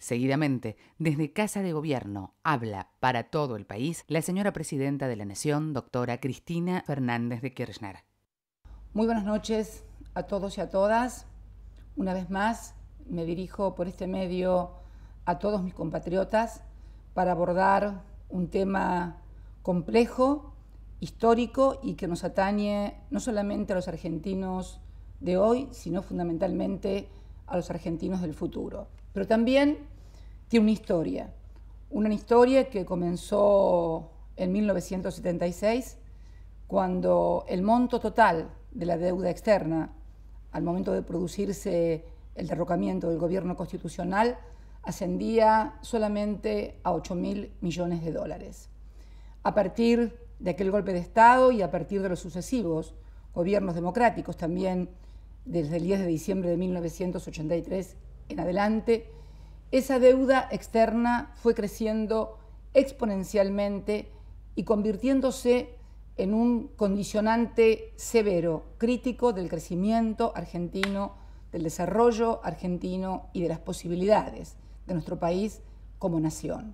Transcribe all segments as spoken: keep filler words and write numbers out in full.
Seguidamente, desde Casa de Gobierno, habla para todo el país la señora Presidenta de la Nación, doctora Cristina Fernández de Kirchner. Muy buenas noches a todos y a todas. Una vez más me dirijo por este medio a todos mis compatriotas para abordar un tema complejo, histórico y que nos atañe no solamente a los argentinos de hoy, sino fundamentalmente a los argentinos del futuro. Pero también tiene una historia, una historia que comenzó en mil novecientos setenta y seis, cuando el monto total de la deuda externa, al momento de producirse el derrocamiento del gobierno constitucional, ascendía solamente a ocho mil millones de dólares. A partir de aquel golpe de Estado y a partir de los sucesivos gobiernos democráticos, también desde el diez de diciembre de mil novecientos ochenta y tres en adelante, esa deuda externa fue creciendo exponencialmente y convirtiéndose en un condicionante severo, crítico del crecimiento argentino, del desarrollo argentino y de las posibilidades de nuestro país como nación.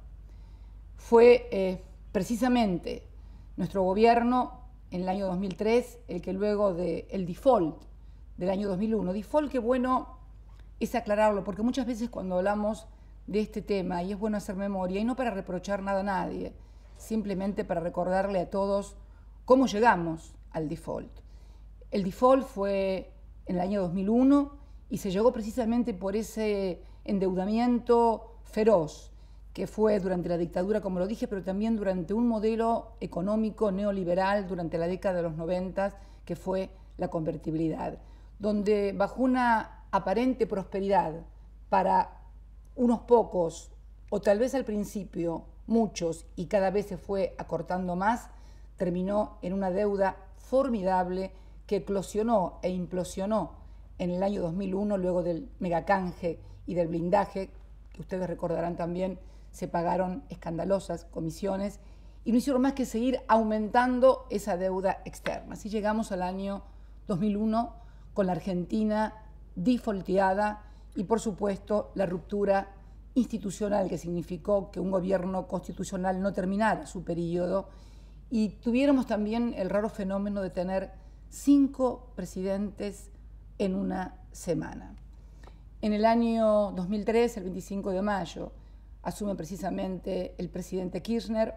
Fue eh, precisamente nuestro gobierno en el año dos mil tres el que luego del default del año dos mil uno, default que bueno es aclararlo, porque muchas veces cuando hablamos de este tema, y es bueno hacer memoria, y no para reprochar nada a nadie, simplemente para recordarle a todos cómo llegamos al default. El default fue en el año dos mil uno y se llegó precisamente por ese endeudamiento feroz que fue durante la dictadura, como lo dije, pero también durante un modelo económico neoliberal durante la década de los noventa, que fue la convertibilidad, donde bajo una aparente prosperidad para unos pocos, o tal vez al principio muchos, y cada vez se fue acortando más, terminó en una deuda formidable que eclosionó e implosionó en el año dos mil uno, luego del megacanje y del blindaje, que ustedes recordarán también, se pagaron escandalosas comisiones y no hicieron más que seguir aumentando esa deuda externa. Así llegamos al año dos mil uno con la Argentina defaulteada y, por supuesto, la ruptura institucional que significó que un gobierno constitucional no terminara su periodo y tuviéramos también el raro fenómeno de tener cinco presidentes en una semana. En el año dos mil tres, el veinticinco de mayo, asume precisamente el presidente Kirchner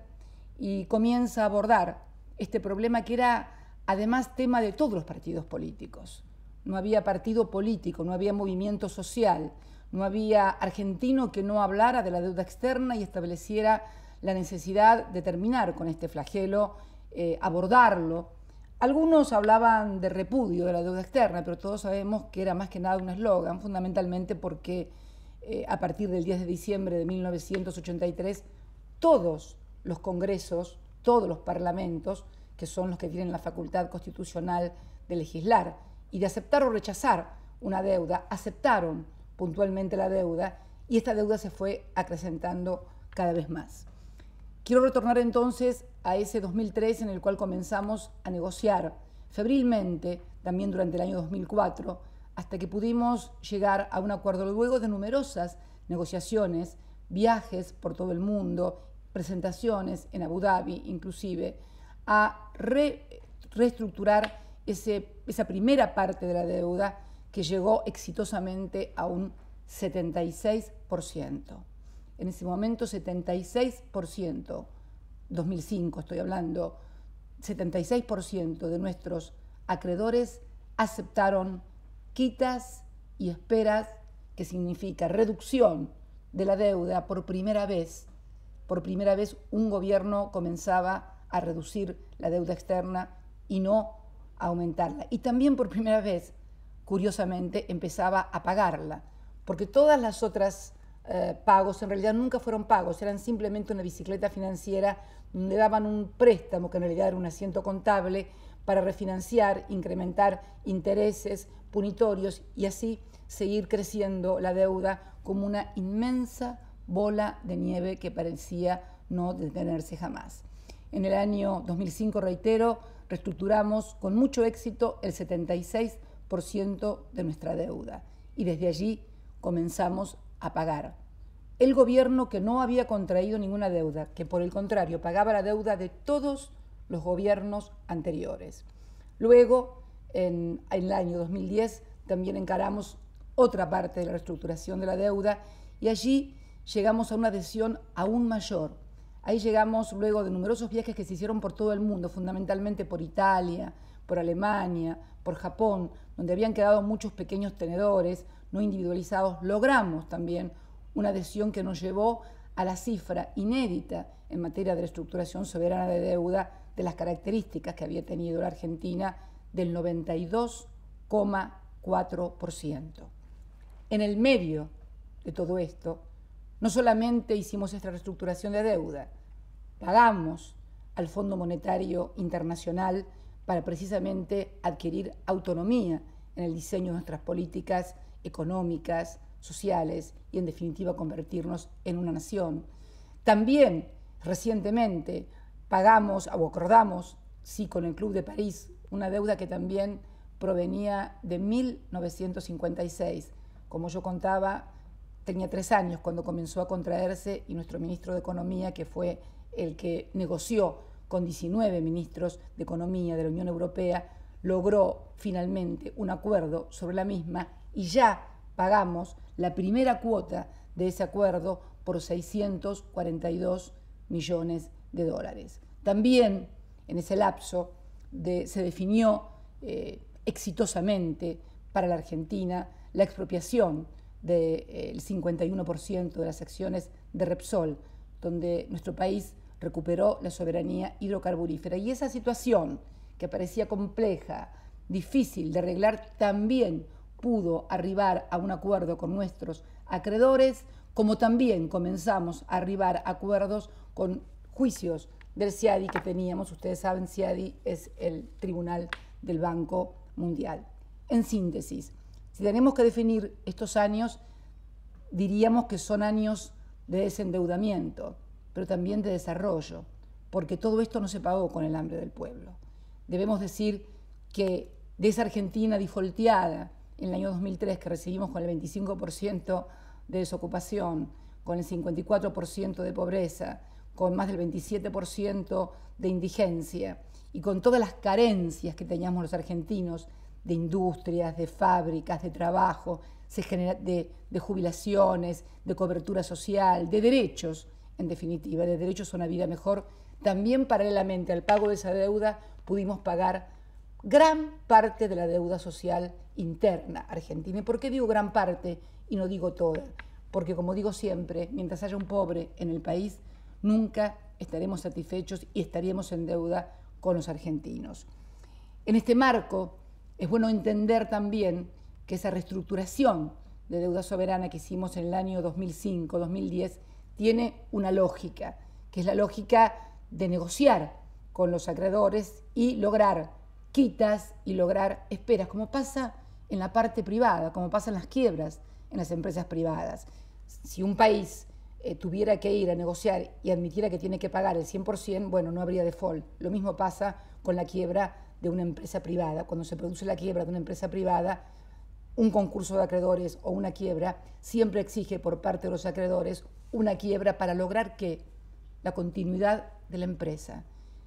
y comienza a abordar este problema que era además tema de todos los partidos políticos. No había partido político, no había movimiento social, no había argentino que no hablara de la deuda externa y estableciera la necesidad de terminar con este flagelo, eh, abordarlo. Algunos hablaban de repudio de la deuda externa, pero todos sabemos que era más que nada un eslogan, fundamentalmente porque eh, a partir del diez de diciembre de mil novecientos ochenta y tres, todos los congresos, todos los parlamentos, que son los que tienen la facultad constitucional de legislar y de aceptar o rechazar una deuda, aceptaron puntualmente la deuda y esta deuda se fue acrecentando cada vez más. Quiero retornar entonces a ese dos mil tres en el cual comenzamos a negociar febrilmente, también durante el año dos mil cuatro, hasta que pudimos llegar a un acuerdo luego de numerosas negociaciones, viajes por todo el mundo, presentaciones en Abu Dhabi inclusive, a re, reestructurar ese, esa primera parte de la deuda que llegó exitosamente a un setenta y seis por ciento. En ese momento setenta y seis por ciento, dos mil cinco estoy hablando, setenta y seis por ciento de nuestros acreedores aceptaron quitas y esperas, que significa reducción de la deuda. Por primera vez, por primera vez un gobierno comenzaba a reducir la deuda externa y no a aumentarla. Y también por primera vez, curiosamente, empezaba a pagarla, porque todas las otras eh, pagos en realidad nunca fueron pagos, eran simplemente una bicicleta financiera donde daban un préstamo que en realidad era un asiento contable para refinanciar, incrementar intereses punitorios y así seguir creciendo la deuda como una inmensa bola de nieve que parecía no detenerse jamás. En el año dos mil cinco, reitero, reestructuramos con mucho éxito el setenta y seis por ciento de nuestra deuda y desde allí comenzamos a pagar. el gobierno que no había contraído ninguna deuda, que por el contrario pagaba la deuda de todos los gobiernos anteriores. Luego, en, en el año dos mil diez, también encaramos otra parte de la reestructuración de la deuda y allí llegamos a una adhesión aún mayor. Ahí llegamos luego de numerosos viajes que se hicieron por todo el mundo, fundamentalmente por Italia, por Alemania, por Japón, donde habían quedado muchos pequeños tenedores no individualizados. Logramos también una adhesión que nos llevó a la cifra inédita en materia de reestructuración soberana de deuda de las características que había tenido la Argentina del noventa y dos coma cuatro por ciento. En el medio de todo esto, no solamente hicimos esta reestructuración de deuda, pagamos al Fondo Monetario Internacional para precisamente adquirir autonomía en el diseño de nuestras políticas económicas, sociales y en definitiva convertirnos en una nación. También recientemente pagamos o acordamos, sí, con el Club de París, una deuda que también provenía de mil novecientos cincuenta y seis. Como yo contaba, tenía tres años cuando comenzó a contraerse y nuestro ministro de Economía, que fue el que negoció con diecinueve ministros de Economía de la Unión Europea, logró finalmente un acuerdo sobre la misma y ya pagamos la primera cuota de ese acuerdo por seiscientos cuarenta y dos millones de dólares. También en ese lapso de, se definió eh, exitosamente para la Argentina la expropiación del eh, cincuenta y uno por ciento de las acciones de Repsol, donde nuestro país recuperó la soberanía hidrocarburífera. Y esa situación, que parecía compleja, difícil de arreglar, también pudo arribar a un acuerdo con nuestros acreedores, como también comenzamos a arribar a acuerdos con juicios del C I A D I que teníamos. Ustedes saben, C I A D I es el Tribunal del Banco Mundial. En síntesis, si tenemos que definir estos años, diríamos que son años de desendeudamiento, pero también de desarrollo, porque todo esto no se pagó con el hambre del pueblo. Debemos decir que de esa Argentina defaulteada en el año dos mil tres, que recibimos con el veinticinco por ciento de desocupación, con el cincuenta y cuatro por ciento de pobreza, con más del veintisiete por ciento de indigencia y con todas las carencias que teníamos los argentinos de industrias, de fábricas, de trabajo, de, de jubilaciones, de cobertura social, de derechos, en definitiva, de derechos a una vida mejor, también paralelamente al pago de esa deuda pudimos pagar gran parte de la deuda social interna argentina. ¿Y por qué digo gran parte y no digo toda? Porque, como digo siempre, mientras haya un pobre en el país, nunca estaremos satisfechos y estaríamos en deuda con los argentinos. En este marco, es bueno entender también que esa reestructuración de deuda soberana que hicimos en el año dos mil cinco, dos mil diez, tiene una lógica, que es la lógica de negociar con los acreedores y lograr quitas y lograr esperas, como pasa en la parte privada, como pasa en las quiebras en las empresas privadas. Si un país eh, tuviera que ir a negociar y admitiera que tiene que pagar el cien por ciento, bueno, no habría default. Lo mismo pasa con la quiebra de una empresa privada. Cuando se produce la quiebra de una empresa privada, un concurso de acreedores o una quiebra siempre exige por parte de los acreedores una quiebra para lograr que la continuidad de la empresa.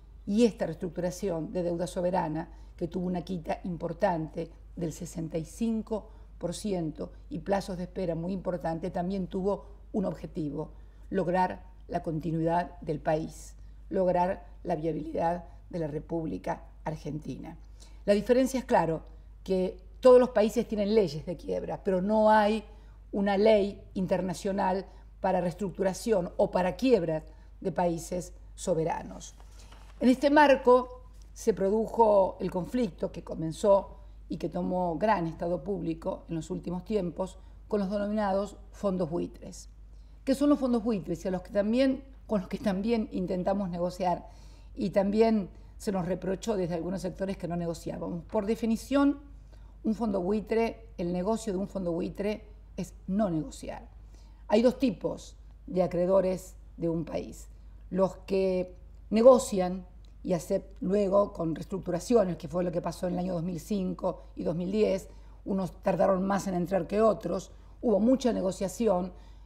Y esta reestructuración de deuda soberana, que tuvo una quita importante del sesenta y cinco por ciento y plazos de espera muy importantes, también tuvo un objetivo: lograr la continuidad del país, lograr la viabilidad de la República Argentina. La diferencia es, claro, que todos los países tienen leyes de quiebra, pero no hay una ley internacional para reestructuración o para quiebra de países soberanos. En este marco se produjo el conflicto que comenzó y que tomó gran estado público en los últimos tiempos con los denominados fondos buitres. ¿Qué son los fondos buitres? Y a los que también, con los que también intentamos negociar y también se nos reprochó desde algunos sectores que no negociábamos. Por definición, un fondo buitre, el negocio de un fondo buitre es no negociar. Hay dos tipos de acreedores de un país: los que negocian y hacen luego con reestructuraciones, que fue lo que pasó en el año dos mil cinco y dos mil diez, unos tardaron más en entrar que otros, hubo mucha negociación,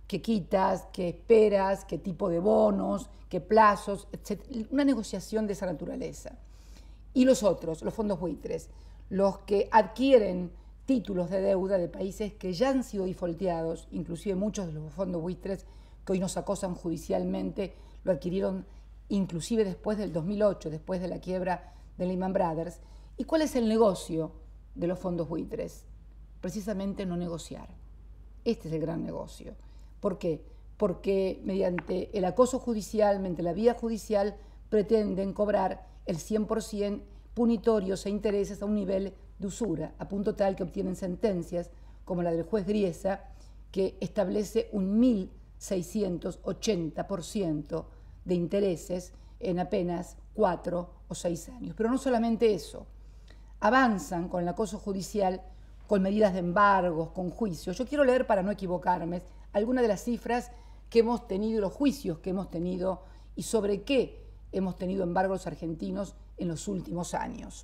qué quitas, qué esperas, qué tipo de bonos, qué plazos, etcétera. Una negociación de esa naturaleza. Y los otros, los fondos buitres, los que adquieren títulos de deuda de países que ya han sido defaulteados, inclusive muchos de los fondos buitres que hoy nos acosan judicialmente, lo adquirieron inclusive después del dos mil ocho, después de la quiebra de Lehman Brothers. ¿Y cuál es el negocio de los fondos buitres? Precisamente no negociar. Este es el gran negocio. ¿Por qué? Porque mediante el acoso judicial, mediante la vía judicial, pretenden cobrar el cien por ciento punitorios e intereses a un nivel de usura, a punto tal que obtienen sentencias como la del juez Griesa, que establece un mil seiscientos ochenta por ciento de intereses en apenas cuatro o seis años. Pero no solamente eso, avanzan con el acoso judicial, con medidas de embargos, con juicios. Yo quiero leer, para no equivocarme, algunas de las cifras que hemos tenido, los juicios que hemos tenido y sobre qué hemos tenido embargos argentinos en los últimos años.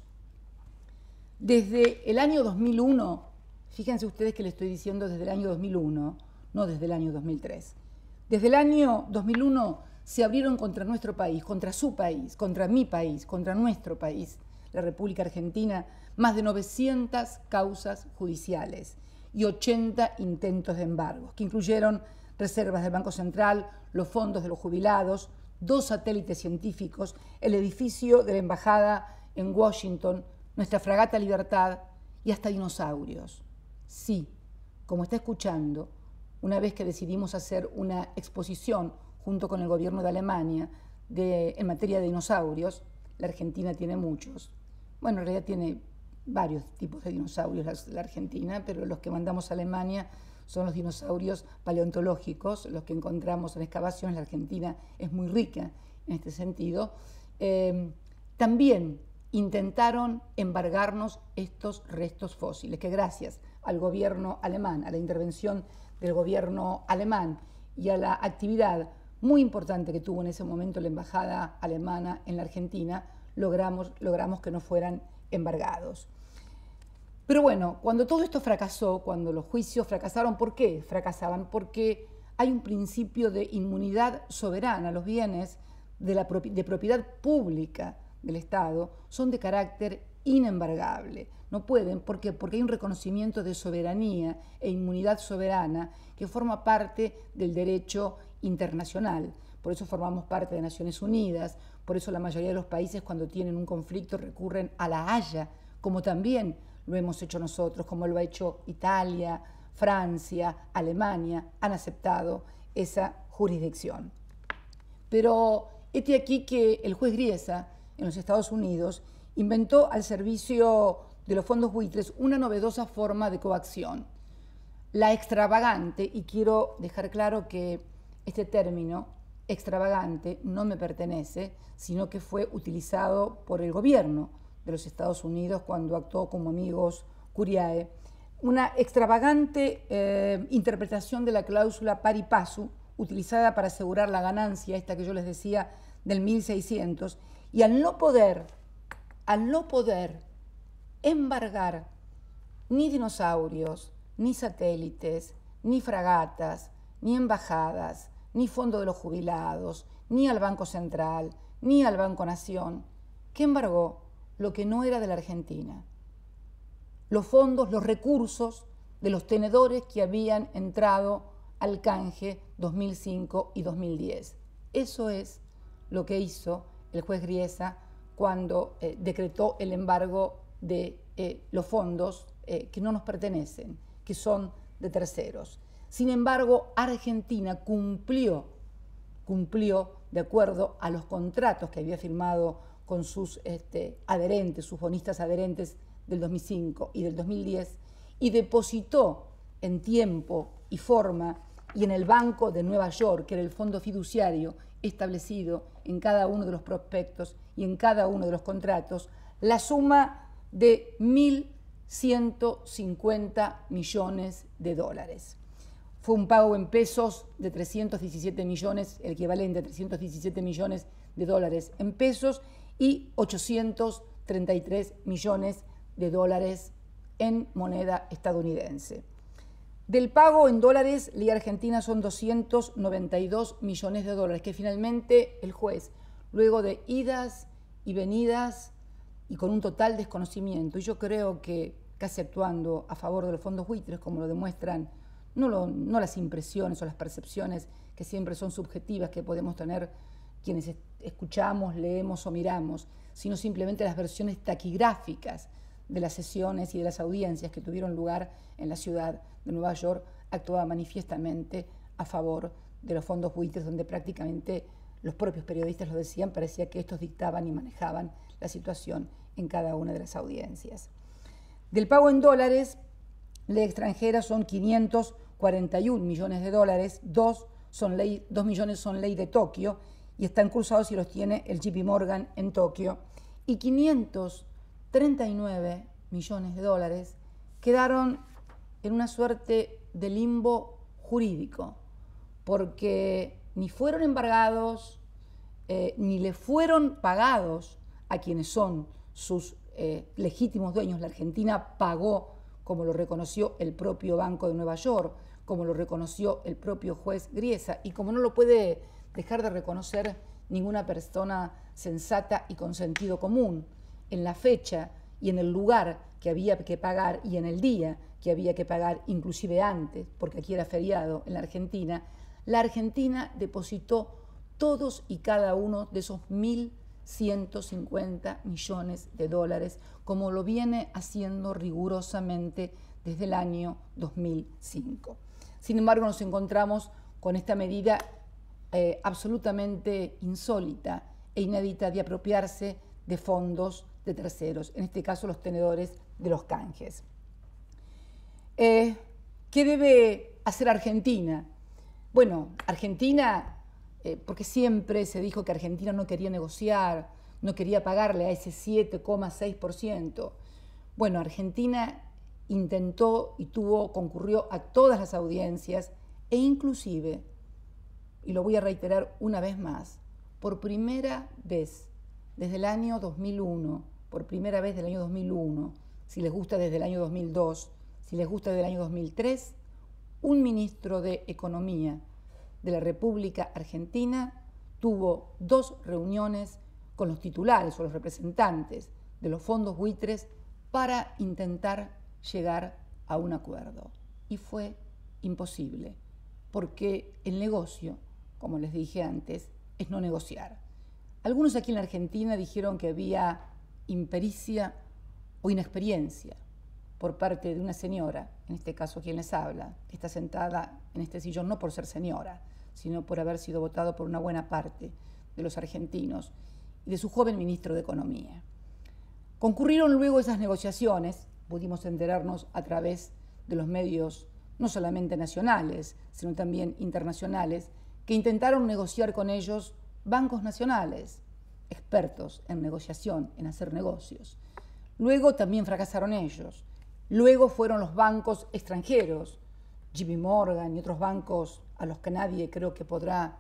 Desde el año dos mil uno, fíjense ustedes que le estoy diciendo desde el año dos mil uno, no desde el año dos mil tres. Desde el año dos mil uno se abrieron contra nuestro país, contra su país, contra mi país, contra nuestro país, la República Argentina, más de novecientas causas judiciales y ochenta intentos de embargos, que incluyeron reservas del Banco Central, los fondos de los jubilados, dos satélites científicos, el edificio de la Embajada en Washington, nuestra fragata Libertad y hasta dinosaurios. Sí, como está escuchando, una vez que decidimos hacer una exposición junto con el gobierno de Alemania de, en materia de dinosaurios, la Argentina tiene muchos. Bueno, en realidad tiene varios tipos de dinosaurios la, la Argentina, pero los que mandamos a Alemania son los dinosaurios paleontológicos, los que encontramos en excavaciones. La Argentina es muy rica en este sentido. Eh, también intentaron embargarnos estos restos fósiles, que gracias al gobierno alemán, a la intervención del gobierno alemán y a la actividad muy importante que tuvo en ese momento la embajada alemana en la Argentina, logramos, logramos que no fueran embargados. Pero bueno, cuando todo esto fracasó, cuando los juicios fracasaron, ¿por qué fracasaban? Porque hay un principio de inmunidad soberana. Los bienes de, la, de propiedad pública del Estado son de carácter inembargable. No pueden, ¿por qué? Porque hay un reconocimiento de soberanía e inmunidad soberana que forma parte del derecho internacional. Por eso formamos parte de Naciones Unidas, por eso la mayoría de los países cuando tienen un conflicto recurren a la Haya, como también lo hemos hecho nosotros, como lo ha hecho Italia, Francia, Alemania, han aceptado esa jurisdicción. Pero este aquí que el juez Griesa en los Estados Unidos inventó al servicio de los fondos buitres una novedosa forma de coacción, la extravagante, y quiero dejar claro que este término extravagante no me pertenece, sino que fue utilizado por el gobierno de los Estados Unidos cuando actuó como amigos Curiae, una extravagante eh, interpretación de la cláusula pari passu utilizada para asegurar la ganancia, esta que yo les decía, del mil seiscientos, y al no poder, al no poder embargar ni dinosaurios, ni satélites, ni fragatas, ni embajadas, ni fondo de los jubilados, ni al Banco Central, ni al Banco Nación, que embargó lo que no era de la Argentina. Los fondos, los recursos de los tenedores que habían entrado al canje dos mil cinco y dos mil diez. Eso es lo que hizo el juez Griesa cuando eh, decretó el embargo de eh, los fondos eh, que no nos pertenecen, que son de terceros. Sin embargo, Argentina cumplió, cumplió de acuerdo a los contratos que había firmado con sus este, adherentes, sus bonistas adherentes del dos mil cinco y del dos mil diez, y depositó en tiempo y forma y en el Banco de Nueva York, que era el fondo fiduciario establecido en cada uno de los prospectos y en cada uno de los contratos, la suma de mil ciento cincuenta millones de dólares. Fue un pago en pesos de trescientos diecisiete millones, el equivalente a trescientos diecisiete millones de dólares en pesos, y ochocientos treinta y tres millones de dólares en moneda estadounidense. Del pago en dólares, Ley Argentina son doscientos noventa y dos millones de dólares, que finalmente el juez, luego de idas y venidas y con un total desconocimiento, y yo creo que casi actuando a favor de los fondos buitres, como lo demuestran no, lo, no las impresiones o las percepciones que siempre son subjetivas que podemos tener quienes escuchamos, leemos o miramos, sino simplemente las versiones taquigráficas de las sesiones y de las audiencias que tuvieron lugar en la ciudad de Nueva York, actuaba manifiestamente a favor de los fondos buitres, donde prácticamente los propios periodistas lo decían, parecía que estos dictaban y manejaban la situación en cada una de las audiencias. Del pago en dólares, ley extranjera son quinientos cuarenta y un millones de dólares, dos, son ley, dos millones son ley de Tokio y están cruzados y los tiene el J P Morgan en Tokio, y quinientos treinta y nueve millones de dólares quedaron en una suerte de limbo jurídico, porque ni fueron embargados, eh, ni le fueron pagados a quienes son sus eh, legítimos dueños. La Argentina pagó, como lo reconoció el propio Banco de Nueva York, como lo reconoció el propio juez Griesa, y como no lo puede dejar de reconocer ninguna persona sensata y con sentido común, en la fecha y en el lugar que había que pagar y en el día que había que pagar, inclusive antes, porque aquí era feriado en la Argentina, la Argentina depositó todos y cada uno de esos mil ciento cincuenta millones de dólares, como lo viene haciendo rigurosamente desde el año dos mil cinco. Sin embargo, nos encontramos con esta medida eh, absolutamente insólita e inédita de apropiarse de fondos de terceros, en este caso los tenedores de los canjes. Eh, ¿Qué debe hacer Argentina? Bueno, Argentina, eh, porque siempre se dijo que Argentina no quería negociar, no quería pagarle a ese siete coma seis por ciento. Bueno, Argentina intentó y tuvo, concurrió a todas las audiencias e inclusive, y lo voy a reiterar una vez más, por primera vez desde el año dos mil uno, por primera vez del año dos mil uno, si les gusta desde el año dos mil dos, si les gusta desde el año dos mil tres, un ministro de Economía de la República Argentina tuvo dos reuniones con los titulares o los representantes de los fondos buitres para intentar llegar a un acuerdo. Y fue imposible, porque el negocio, como les dije antes, es no negociar. Algunos aquí en la Argentina dijeron que había impericia o inexperiencia por parte de una señora, en este caso quien les habla, que está sentada en este sillón no por ser señora, sino por haber sido votado por una buena parte de los argentinos y de su joven ministro de Economía. Concurrieron luego esas negociaciones, pudimos enterarnos a través de los medios no solamente nacionales, sino también internacionales, que intentaron negociar con ellos bancos nacionales, expertos en negociación, en hacer negocios. Luego también fracasaron ellos. Luego fueron los bancos extranjeros, J P Morgan y otros bancos a los que nadie creo que podrá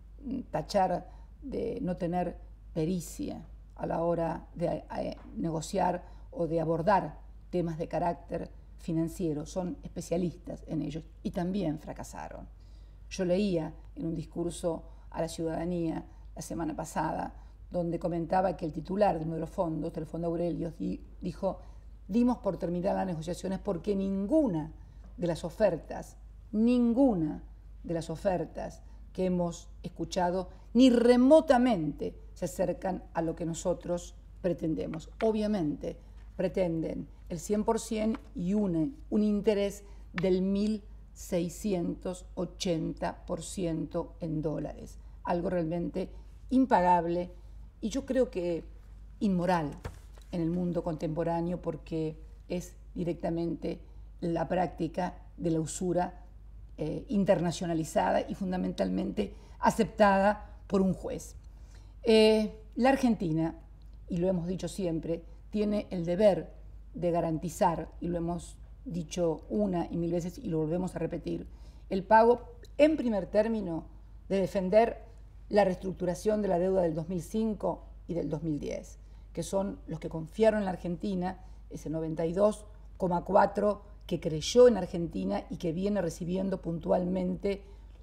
tachar de no tener pericia a la hora de eh, negociar o de abordar temas de carácter financiero. Son especialistas en ellos y también fracasaron. Yo leía en un discurso a la ciudadanía la semana pasada, donde comentaba que el titular de uno de los fondos, del Fondo Aurelius, dijo: dimos por terminar las negociaciones porque ninguna de las ofertas, ninguna de las ofertas que hemos escuchado ni remotamente se acercan a lo que nosotros pretendemos. Obviamente pretenden el cien por ciento y un, un interés del mil seiscientos ochenta por ciento en dólares, algo realmente impagable y yo creo que inmoral en el mundo contemporáneo, porque es directamente la práctica de la usura eh, internacionalizada y fundamentalmente aceptada por un juez. Eh, la Argentina, y lo hemos dicho siempre, tiene el deber de garantizar, y lo hemos dicho una y mil veces y lo volvemos a repetir, el pago en primer término de defender la reestructuración de la deuda del dos mil cinco y del dos mil diez, que son los que confiaron en la Argentina ese noventa y dos coma cuatro que creyó en Argentina y que viene recibiendo puntualmente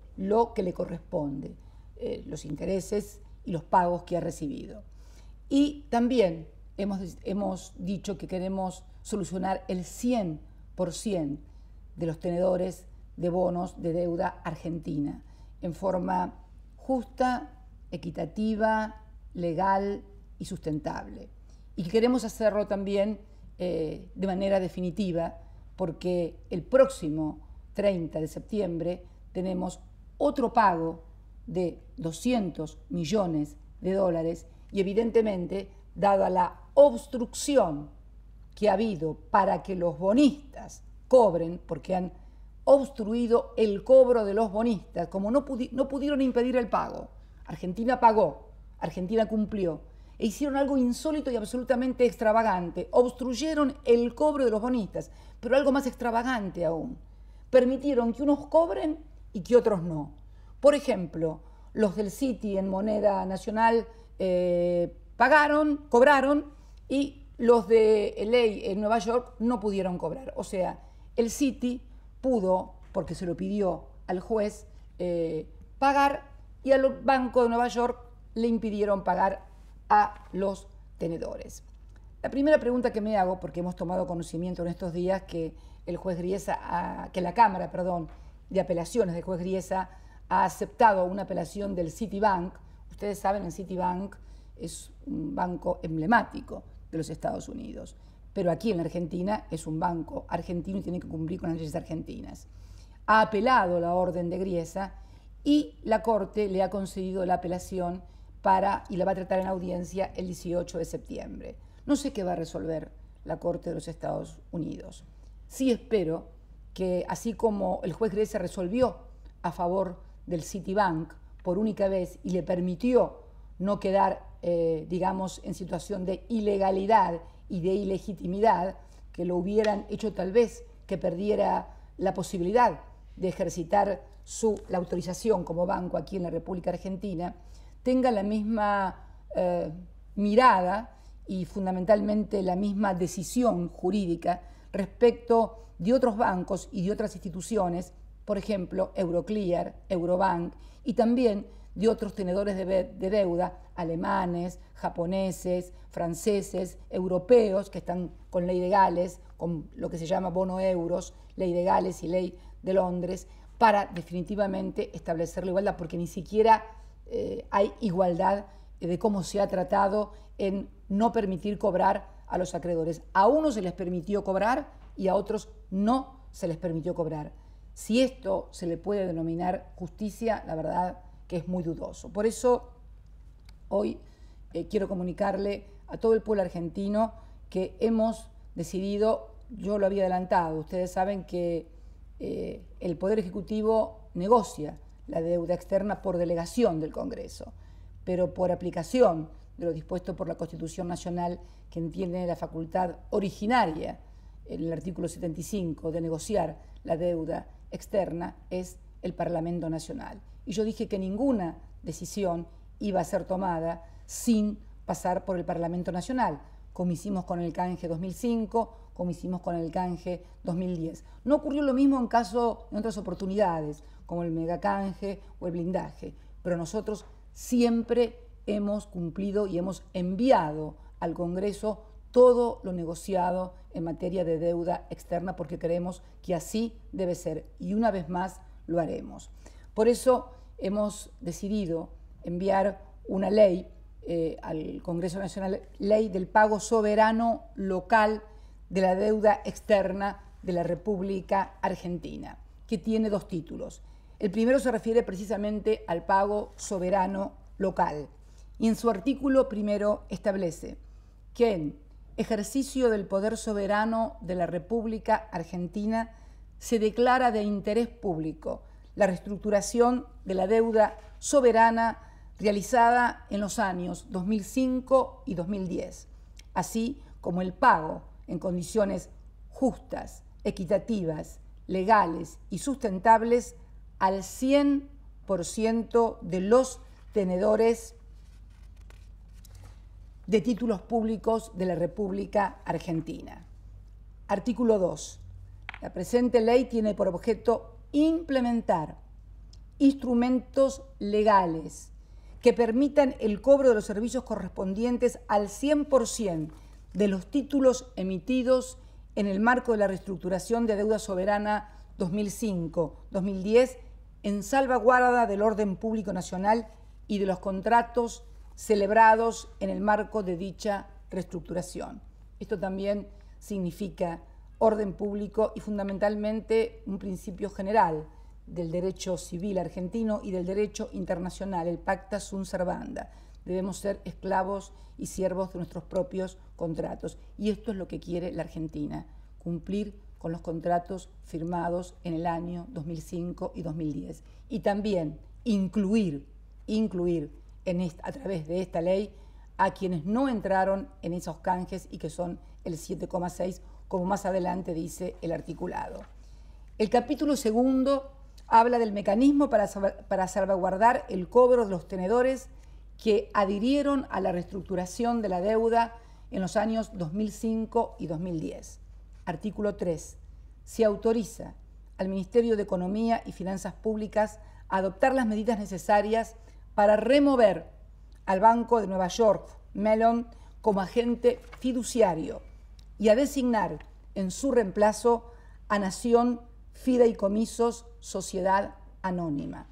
lo que le corresponde, eh, los intereses y los pagos que ha recibido. Y también hemos, hemos dicho que queremos solucionar el cien por ciento de los tenedores de bonos de deuda argentina en forma justa, equitativa, legal y sustentable. Y queremos hacerlo también eh, de manera definitiva, porque el próximo treinta de septiembre tenemos otro pago de doscientos millones de dólares y evidentemente, dada la obstrucción que ha habido para que los bonistas cobren, porque han obstruido el cobro de los bonistas, como no, pudi no pudieron impedir el pago. Argentina pagó, Argentina cumplió, e hicieron algo insólito y absolutamente extravagante. Obstruyeron el cobro de los bonistas, pero algo más extravagante aún. Permitieron que unos cobren y que otros no. Por ejemplo, los del Citi en moneda nacional eh, pagaron, cobraron, y los de ley en Nueva York no pudieron cobrar. O sea, el Citi pudo, porque se lo pidió al juez, eh, pagar, y al Banco de Nueva York le impidieron pagar a los tenedores. La primera pregunta que me hago, porque hemos tomado conocimiento en estos días que el juez Griesa, ha, que la Cámara, perdón, de apelaciones del juez Griesa ha aceptado una apelación del Citibank. Ustedes saben, el Citibank es un banco emblemático de los Estados Unidos, pero aquí en la Argentina es un banco argentino y tiene que cumplir con las leyes argentinas. Ha apelado la orden de Griesa y la Corte le ha concedido la apelación para, y la va a tratar en audiencia el dieciocho de septiembre. No sé qué va a resolver la Corte de los Estados Unidos. Sí espero que, así como el juez Griesa resolvió a favor del Citibank por única vez y le permitió no quedar, eh, digamos, en situación de ilegalidad y de ilegitimidad, que lo hubieran hecho tal vez que perdiera la posibilidad de ejercitar su, la autorización como banco aquí en la República Argentina, tenga la misma eh, mirada y fundamentalmente la misma decisión jurídica respecto de otros bancos y de otras instituciones, por ejemplo, Euroclear, Eurobank, y también de otros tenedores de, de deuda, alemanes, japoneses, franceses, europeos, que están con ley de Gales, con lo que se llama bono euros, ley de Gales y ley de Londres, para definitivamente establecer la igualdad, porque ni siquiera eh, hay igualdad de cómo se ha tratado en no permitir cobrar a los acreedores. A unos se les permitió cobrar y a otros no se les permitió cobrar. Si esto se le puede denominar justicia, la verdad que es muy dudoso. Por eso hoy eh, quiero comunicarle a todo el pueblo argentino que hemos decidido, yo lo había adelantado, ustedes saben que eh, el Poder Ejecutivo negocia la deuda externa por delegación del Congreso, pero por aplicación de lo dispuesto por la Constitución Nacional, que tiene la facultad originaria en el artículo setenta y cinco de negociar la deuda externa, es el Parlamento Nacional. Y yo dije que ninguna decisión iba a ser tomada sin pasar por el Parlamento Nacional, como hicimos con el canje dos mil cinco, como hicimos con el canje dos mil diez. No ocurrió lo mismo en caso en otras oportunidades, como el megacanje o el blindaje, pero nosotros siempre hemos cumplido y hemos enviado al Congreso todo lo negociado en materia de deuda externa, porque creemos que así debe ser, y una vez más lo haremos. Por eso hemos decidido enviar una ley eh, al Congreso Nacional, ley del pago soberano local de la deuda externa de la República Argentina, que tiene dos títulos. El primero se refiere precisamente al pago soberano local, y en su artículo primero establece que en ejercicio del poder soberano de la República Argentina se declara de interés público la reestructuración de la deuda soberana realizada en los años dos mil cinco y dos mil diez, así como el pago en condiciones justas, equitativas, legales y sustentables al cien por ciento de los tenedores de títulos públicos de la República Argentina. Artículo dos. La presente ley tiene por objeto implementar instrumentos legales que permitan el cobro de los servicios correspondientes al cien por ciento de los títulos emitidos en el marco de la reestructuración de deuda soberana dos mil cinco dos mil diez en salvaguarda del orden público nacional y de los contratos celebrados en el marco de dicha reestructuración. Esto también significa orden público y fundamentalmente un principio general del derecho civil argentino y del derecho internacional, el pacta sunt servanda. Debemos ser esclavos y siervos de nuestros propios contratos. Y esto es lo que quiere la Argentina, cumplir con los contratos firmados en el año dos mil cinco y dos mil diez. Y también incluir, incluir en esta, a través de esta ley a quienes no entraron en esos canjes y que son el siete coma seis, como más adelante dice el articulado. El capítulo segundo habla del mecanismo para, para salvaguardar el cobro de los tenedores que adhirieron a la reestructuración de la deuda en los años dos mil cinco y dos mil diez. Artículo tres. Se autoriza al Ministerio de Economía y Finanzas Públicas a adoptar las medidas necesarias para remover al Banco de Nueva York, Mellon, como agente fiduciario y a designar en su reemplazo a Nación Fideicomisos Sociedad Anónima.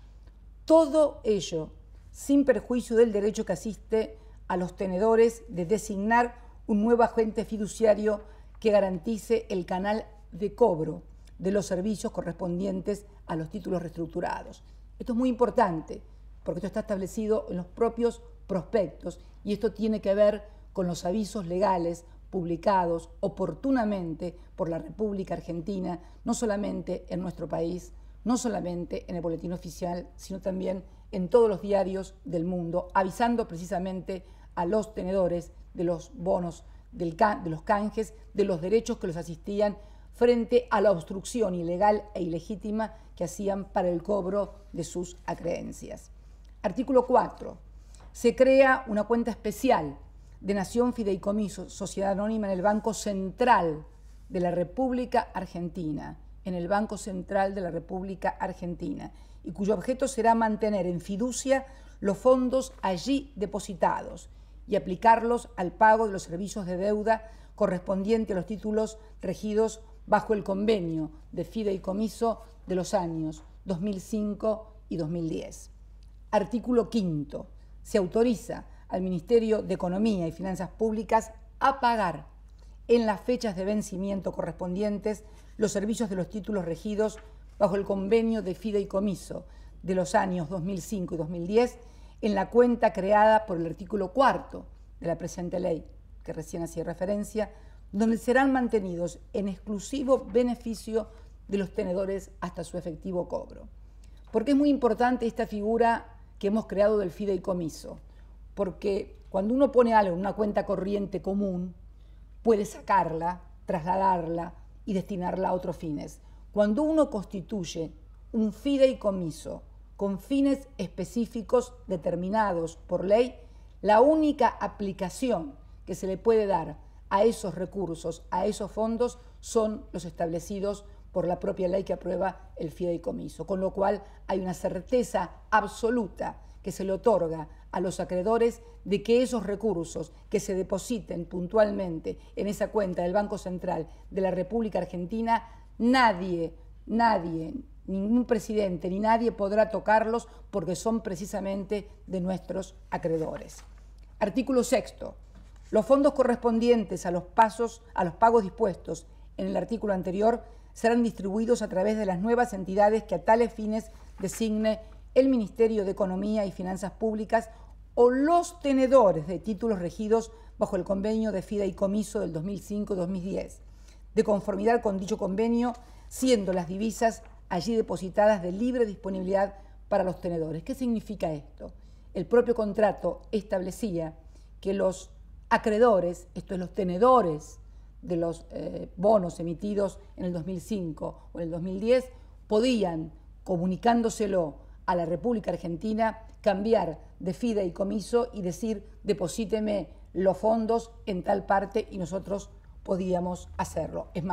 Todo ello sin perjuicio del derecho que asiste a los tenedores de designar un nuevo agente fiduciario que garantice el canal de cobro de los servicios correspondientes a los títulos reestructurados. Esto es muy importante porque esto está establecido en los propios prospectos y esto tiene que ver con los avisos legales publicados oportunamente por la República Argentina, no solamente en nuestro país, no solamente en el boletín oficial, sino también en todos los diarios del mundo, avisando precisamente a los tenedores de los bonos, del can, de los canjes, de los derechos que los asistían frente a la obstrucción ilegal e ilegítima que hacían para el cobro de sus acreencias. Artículo cuatro. Se crea una cuenta especial de Nación Fideicomiso Sociedad Anónima en el Banco Central de la República Argentina, en el Banco Central de la República Argentina, y cuyo objeto será mantener en fiducia los fondos allí depositados y aplicarlos al pago de los servicios de deuda correspondiente a los títulos regidos bajo el convenio de fideicomiso de los años dos mil cinco y dos mil diez. Artículo quinto. Se autoriza al Ministerio de Economía y Finanzas Públicas a pagar en las fechas de vencimiento correspondientes los servicios de los títulos regidos bajo el convenio de fideicomiso de los años dos mil cinco y dos mil diez en la cuenta creada por el artículo cuarto de la presente ley, que recién hacía referencia, donde serán mantenidos en exclusivo beneficio de los tenedores hasta su efectivo cobro. Porque es muy importante esta figura que hemos creado del fideicomiso, porque cuando uno pone algo en una cuenta corriente común, puede sacarla, trasladarla y destinarla a otros fines. Cuando uno constituye un fideicomiso con fines específicos determinados por ley, la única aplicación que se le puede dar a esos recursos, a esos fondos, son los establecidos por la propia ley que aprueba el fideicomiso, con lo cual hay una certeza absoluta que se le otorga a los acreedores de que esos recursos que se depositen puntualmente en esa cuenta del Banco Central de la República Argentina, nadie, nadie, ningún presidente ni nadie podrá tocarlos porque son precisamente de nuestros acreedores. Artículo sexto. Los fondos correspondientes a los, pasos, a los pagos dispuestos en el artículo anterior serán distribuidos a través de las nuevas entidades que a tales fines designe el Ministerio de Economía y Finanzas Públicas o los tenedores de títulos regidos bajo el convenio de fideicomiso del dos mil cinco y dos mil diez, de conformidad con dicho convenio, siendo las divisas allí depositadas de libre disponibilidad para los tenedores. ¿Qué significa esto? El propio contrato establecía que los acreedores, esto es los tenedores de los eh, bonos emitidos en el dos mil cinco o en el dos mil diez, podían, comunicándoselo a la República Argentina, cambiar de fideicomiso y decir, deposíteme los fondos en tal parte, y nosotros podíamos hacerlo. Es más,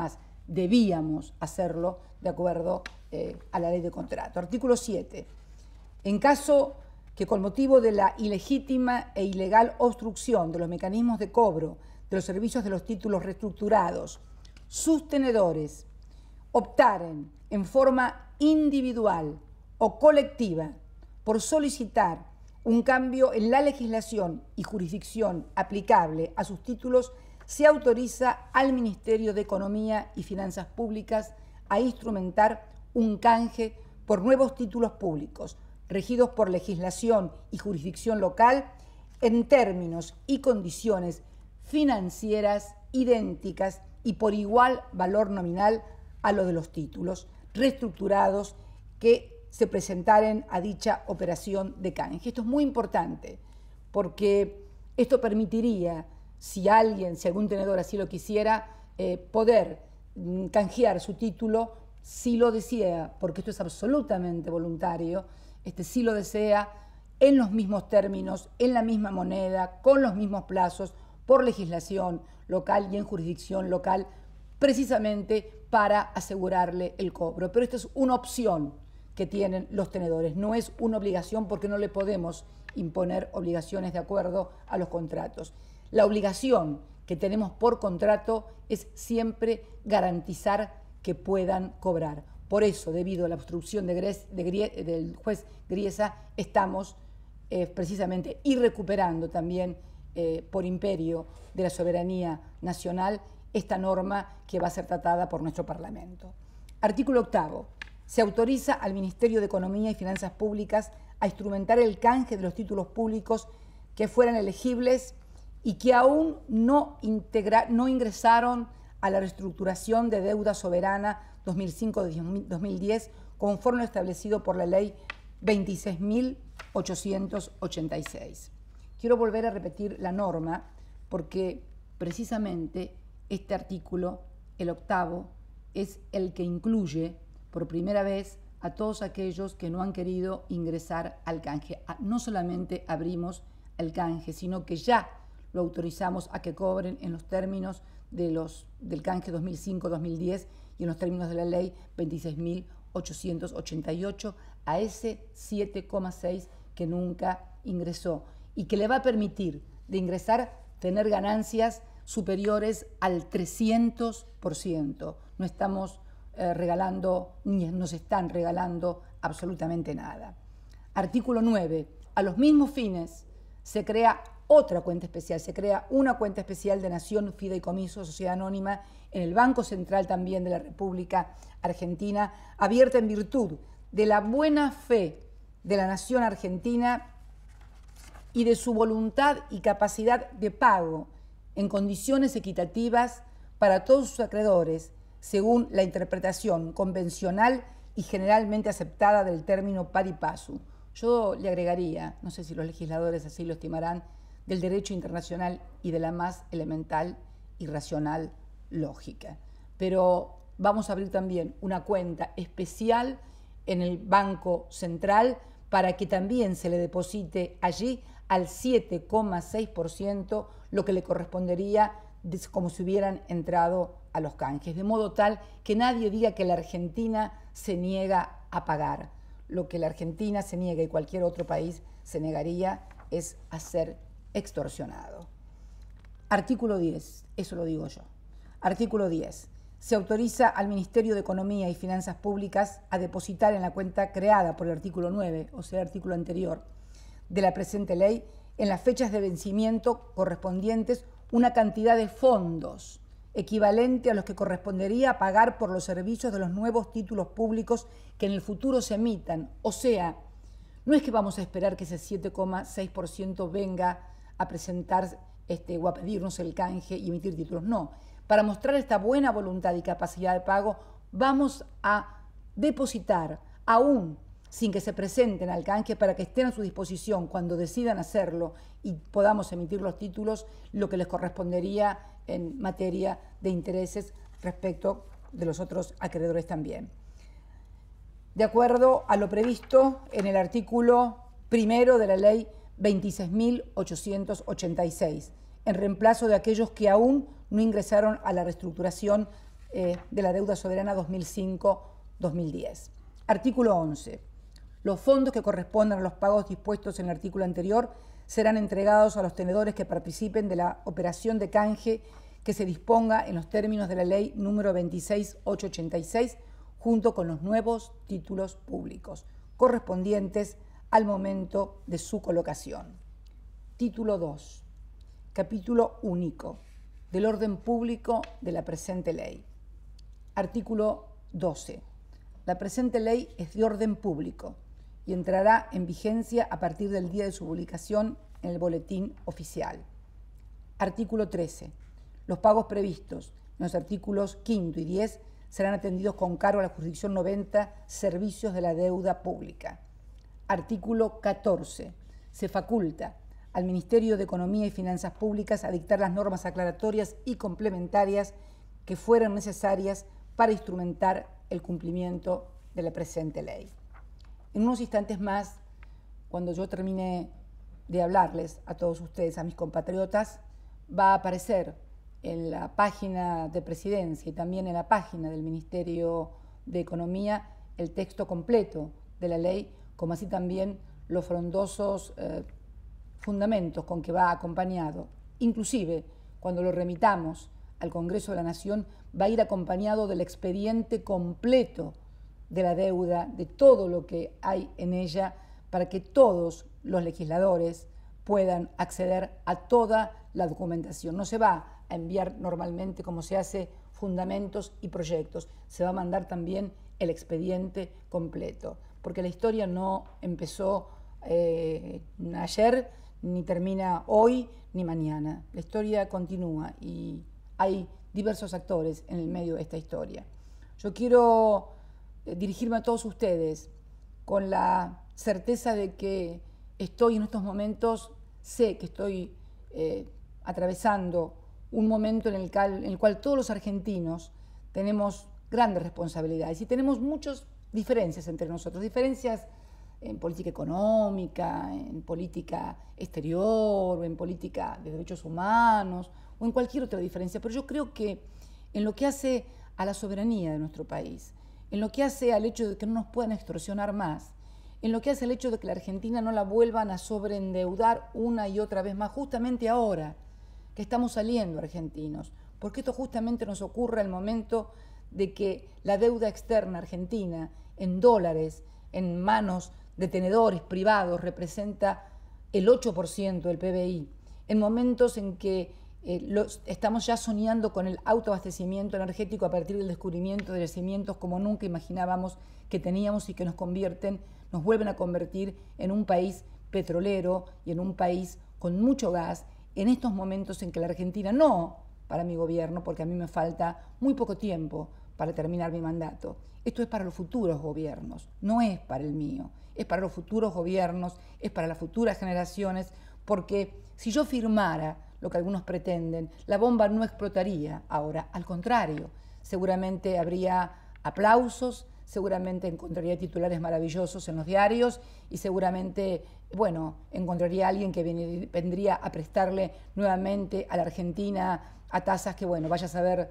debíamos hacerlo de acuerdo eh, a la ley de contrato. Artículo siete. En caso que con motivo de la ilegítima e ilegal obstrucción de los mecanismos de cobro de los servicios de los títulos reestructurados, sus tenedores optaren en forma individual o colectiva por solicitar un cambio en la legislación y jurisdicción aplicable a sus títulos, se autoriza al Ministerio de Economía y Finanzas Públicas a instrumentar un canje por nuevos títulos públicos, regidos por legislación y jurisdicción local, en términos y condiciones financieras idénticas y por igual valor nominal a lo de los títulos reestructurados que se presentaren a dicha operación de canje. Esto es muy importante porque esto permitiría, si alguien, si algún tenedor así lo quisiera, eh, poder mm, canjear su título si lo desea, porque esto es absolutamente voluntario, este, si lo desea, en los mismos términos, en la misma moneda, con los mismos plazos, por legislación local y en jurisdicción local, precisamente para asegurarle el cobro. Pero esto es una opción que tienen los tenedores, no es una obligación porque no le podemos imponer obligaciones de acuerdo a los contratos. La obligación que tenemos por contrato es siempre garantizar que puedan cobrar. Por eso, debido a la obstrucción de Gres, de Grie, del juez Griesa, estamos eh, precisamente y recuperando también eh, por imperio de la soberanía nacional esta norma que va a ser tratada por nuestro Parlamento. Artículo octavo. Se autoriza al Ministerio de Economía y Finanzas Públicas a instrumentar el canje de los títulos públicos que fueran elegibles y que aún no, integra, no ingresaron a la reestructuración de deuda soberana dos mil cinco a dos mil diez, conforme establecido por la ley veintiséis mil ochocientos ochenta y seis. Quiero volver a repetir la norma porque precisamente este artículo, el octavo, es el que incluye por primera vez a todos aquellos que no han querido ingresar al canje. No solamente abrimos el canje, sino que ya lo autorizamos a que cobren en los términos de los, del canje dos mil cinco a dos mil diez y en los términos de la ley veintiséis mil ochocientos ochenta y ocho a ese siete coma seis que nunca ingresó y que le va a permitir de ingresar tener ganancias superiores al trescientos por ciento. No estamos eh, regalando, ni nos están regalando absolutamente nada. Artículo nueve. A los mismos fines se crea otra cuenta especial, se crea una cuenta especial de Nación Fideicomiso Sociedad Anónima en el Banco Central también de la República Argentina, abierta en virtud de la buena fe de la Nación Argentina y de su voluntad y capacidad de pago en condiciones equitativas para todos sus acreedores, según la interpretación convencional y generalmente aceptada del término pari passu. Yo le agregaría, no sé si los legisladores así lo estimarán, del derecho internacional y de la más elemental y racional lógica. Pero vamos a abrir también una cuenta especial en el Banco Central para que también se le deposite allí al siete coma seis por ciento lo que le correspondería como si hubieran entrado a los canjes, de modo tal que nadie diga que la Argentina se niega a pagar. Lo que la Argentina se niega y cualquier otro país se negaría es a ser extorsionado. Artículo diez, eso lo digo yo. Artículo diez. Se autoriza al Ministerio de Economía y Finanzas Públicas a depositar en la cuenta creada por el artículo nueve, o sea, el artículo anterior, de la presente ley, en las fechas de vencimiento correspondientes, una cantidad de fondos equivalente a los que correspondería a pagar por los servicios de los nuevos títulos públicos que en el futuro se emitan. O sea, no es que vamos a esperar que ese siete coma seis por ciento venga a presentar este, o a pedirnos el canje y emitir títulos. No, para mostrar esta buena voluntad y capacidad de pago, vamos a depositar aún sin que se presenten al canje para que estén a su disposición cuando decidan hacerlo y podamos emitir los títulos, lo que les correspondería en materia de intereses respecto de los otros acreedores también. De acuerdo a lo previsto en el artículo primero de la ley veintiséis mil ochocientos ochenta y seis, en reemplazo de aquellos que aún no ingresaron a la reestructuración eh, de la deuda soberana dos mil cinco dos mil diez. Artículo once. Los fondos que correspondan a los pagos dispuestos en el artículo anterior serán entregados a los tenedores que participen de la operación de canje que se disponga en los términos de la ley número veintiséis mil ochocientos ochenta y seis, junto con los nuevos títulos públicos correspondientes al momento de su colocación. Título dos. Capítulo único del orden público de la presente ley. Artículo doce. La presente ley es de orden público y entrará en vigencia a partir del día de su publicación en el Boletín Oficial. Artículo trece. Los pagos previstos en los artículos quinto y diez serán atendidos con cargo a la jurisdicción noventa, Servicios de la Deuda Pública. Artículo catorce. Se faculta al Ministerio de Economía y Finanzas Públicas a dictar las normas aclaratorias y complementarias que fueran necesarias para instrumentar el cumplimiento de la presente ley. En unos instantes más, cuando yo termine de hablarles a todos ustedes, a mis compatriotas, va a aparecer en la página de Presidencia y también en la página del Ministerio de Economía el texto completo de la ley, como así también los frondosos eh, fundamentos con que va acompañado. Inclusive, cuando lo remitamos al Congreso de la Nación, va a ir acompañado del expediente completo de la deuda, de todo lo que hay en ella, para que todos los legisladores puedan acceder a toda la documentación. No se va a enviar normalmente, como se hace, fundamentos y proyectos. Se va a mandar también el expediente completo, porque la historia no empezó eh, ayer, ni termina hoy, ni mañana. La historia continúa y hay diversos actores en el medio de esta historia. Yo quiero dirigirme a todos ustedes con la certeza de que estoy en estos momentos, sé que estoy eh, atravesando un momento en el, cual, en el cual todos los argentinos tenemos grandes responsabilidades y tenemos muchas diferencias entre nosotros, diferencias en política económica, en política exterior, o en política de derechos humanos, o en cualquier otra diferencia, pero yo creo que en lo que hace a la soberanía de nuestro país, en lo que hace al hecho de que no nos puedan extorsionar más, en lo que hace al hecho de que la Argentina no la vuelvan a sobreendeudar una y otra vez más, justamente ahora que estamos saliendo argentinos, porque esto justamente nos ocurre al momento de que la deuda externa argentina en dólares, en manos de tenedores privados, representa el ocho por ciento del P B I, en momentos en que eh, los, estamos ya soñando con el autoabastecimiento energético a partir del descubrimiento de yacimientos como nunca imaginábamos que teníamos y que nos convierten, nos vuelven a convertir en un país petrolero y en un país con mucho gas, en estos momentos en que la Argentina, no para mi gobierno, porque a mí me falta muy poco tiempo para terminar mi mandato, esto es para los futuros gobiernos, no es para el mío, es para los futuros gobiernos, es para las futuras generaciones, porque si yo firmara lo que algunos pretenden, la bomba no explotaría ahora, al contrario, seguramente habría aplausos, seguramente encontraría titulares maravillosos en los diarios y seguramente, bueno, encontraría a alguien que vendría a prestarle nuevamente a la Argentina a tasas que, bueno, vaya a saber,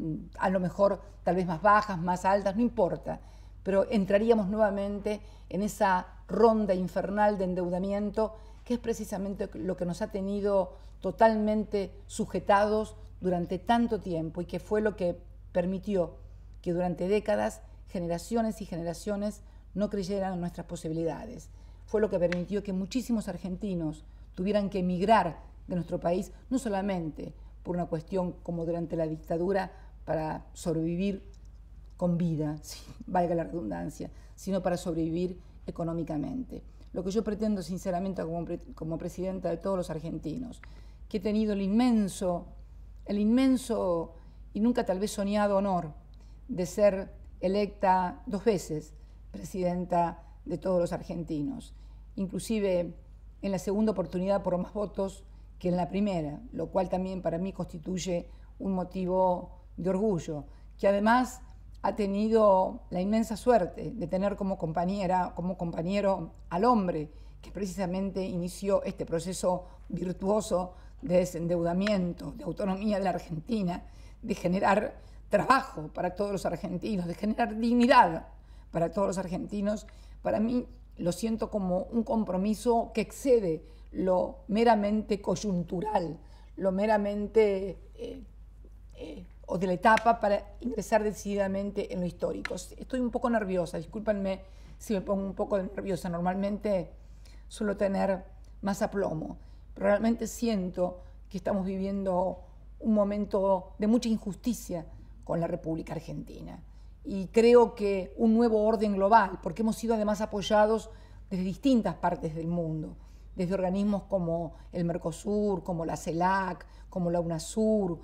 a lo mejor tal vez más bajas, más altas, no importa, pero entraríamos nuevamente en esa ronda infernal de endeudamiento que es precisamente lo que nos ha tenido totalmente sujetados durante tanto tiempo y que fue lo que permitió que durante décadas generaciones y generaciones no creyeran en nuestras posibilidades. Fue lo que permitió que muchísimos argentinos tuvieran que emigrar de nuestro país, no solamente por una cuestión como durante la dictadura para sobrevivir con vida, si valga la redundancia, sino para sobrevivir económicamente. Lo que yo pretendo sinceramente como, como presidenta de todos los argentinos, que he tenido el inmenso, el inmenso y nunca tal vez soñado honor de ser electa dos veces presidenta de todos los argentinos, inclusive en la segunda oportunidad por más votos que en la primera, lo cual también para mí constituye un motivo de orgullo, que además ha tenido la inmensa suerte de tener como compañera, como compañero al hombre que precisamente inició este proceso virtuoso de desendeudamiento, de autonomía de la Argentina, de generar trabajo para todos los argentinos, de generar dignidad para todos los argentinos, para mí lo siento como un compromiso que excede lo meramente coyuntural, lo meramente eh, eh, o de la etapa para ingresar decididamente en lo histórico. Estoy un poco nerviosa, discúlpenme si me pongo un poco nerviosa, normalmente suelo tener más aplomo, pero realmente siento que estamos viviendo un momento de mucha injusticia con la República Argentina. Y creo que un nuevo orden global, porque hemos sido además apoyados desde distintas partes del mundo, desde organismos como el Mercosur, como la CELAC, como la UNASUR,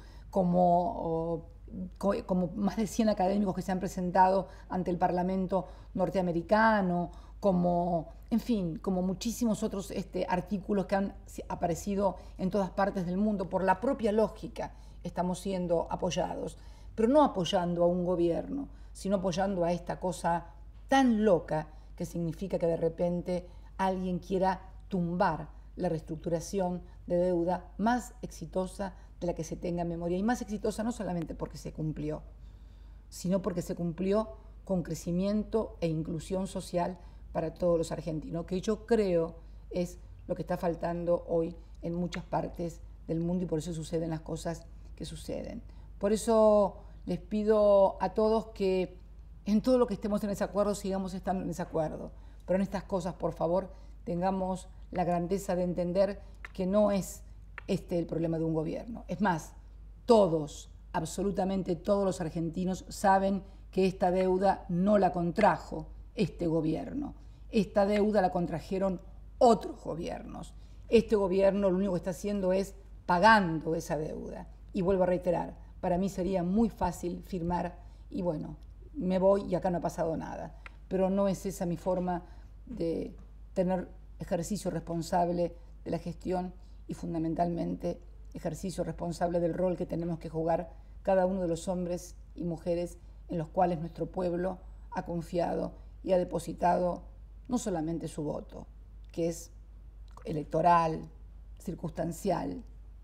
como, o, como más de cien académicos que se han presentado ante el Parlamento norteamericano, como, en fin, como muchísimos otros este, artículos que han aparecido en todas partes del mundo. Por la propia lógica estamos siendo apoyados, pero no apoyando a un gobierno, sino apoyando a esta cosa tan loca que significa que de repente alguien quiera tumbar la reestructuración de deuda más exitosa de la que se tenga en memoria, y más exitosa no solamente porque se cumplió, sino porque se cumplió con crecimiento e inclusión social para todos los argentinos, que yo creo es lo que está faltando hoy en muchas partes del mundo, y por eso suceden las cosas que suceden. Por eso les pido a todos que en todo lo que estemos en desacuerdo sigamos estando en desacuerdo, pero en estas cosas, por favor, tengamos la grandeza de entender que no es este el problema de un gobierno. Es más, todos, absolutamente todos los argentinos saben que esta deuda no la contrajo este gobierno. Esta deuda la contrajeron otros gobiernos. Este gobierno lo único que está haciendo es pagando esa deuda. Y vuelvo a reiterar, para mí sería muy fácil firmar y bueno, me voy y acá no ha pasado nada. Pero no es esa mi forma de tener ejercicio responsable de la gestión y fundamentalmente ejercicio responsable del rol que tenemos que jugar cada uno de los hombres y mujeres en los cuales nuestro pueblo ha confiado y ha depositado no solamente su voto, que es electoral, circunstancial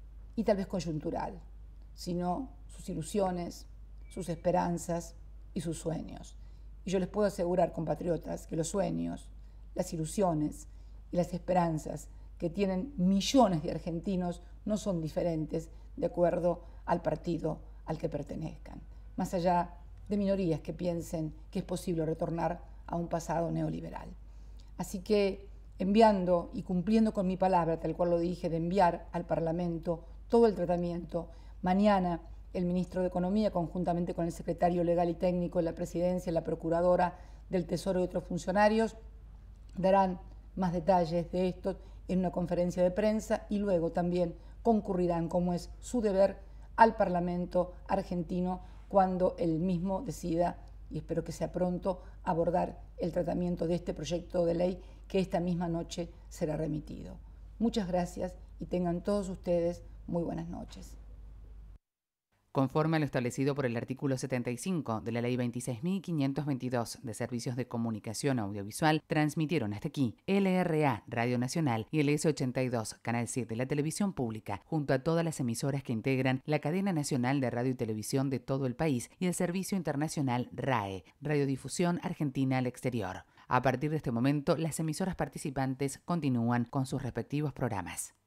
y tal vez coyuntural, sino sus ilusiones, sus esperanzas y sus sueños. Y yo les puedo asegurar, compatriotas, que los sueños, las ilusiones y las esperanzas que tienen millones de argentinos no son diferentes de acuerdo al partido al que pertenezcan, más allá de minorías que piensen que es posible retornar a un pasado neoliberal. Así que, enviando y cumpliendo con mi palabra, tal cual lo dije, de enviar al Parlamento todo el tratamiento, mañana el ministro de Economía, conjuntamente con el secretario legal y técnico de la Presidencia, la Procuradora del Tesoro y otros funcionarios, darán más detalles de esto en una conferencia de prensa y luego también concurrirán, como es su deber, al Parlamento argentino cuando él mismo decida, y espero que sea pronto, abordar el tratamiento de este proyecto de ley que esta misma noche será remitido. Muchas gracias y tengan todos ustedes muy buenas noches. Conforme a lo establecido por el artículo setenta y cinco de la Ley veintiséis mil quinientos veintidós de Servicios de Comunicación Audiovisual, transmitieron hasta aquí L R A Radio Nacional y el S ochenta y dos Canal siete de la Televisión Pública, junto a todas las emisoras que integran la cadena nacional de radio y televisión de todo el país y el servicio internacional R A E, Radiodifusión Argentina al Exterior. A partir de este momento, las emisoras participantes continúan con sus respectivos programas.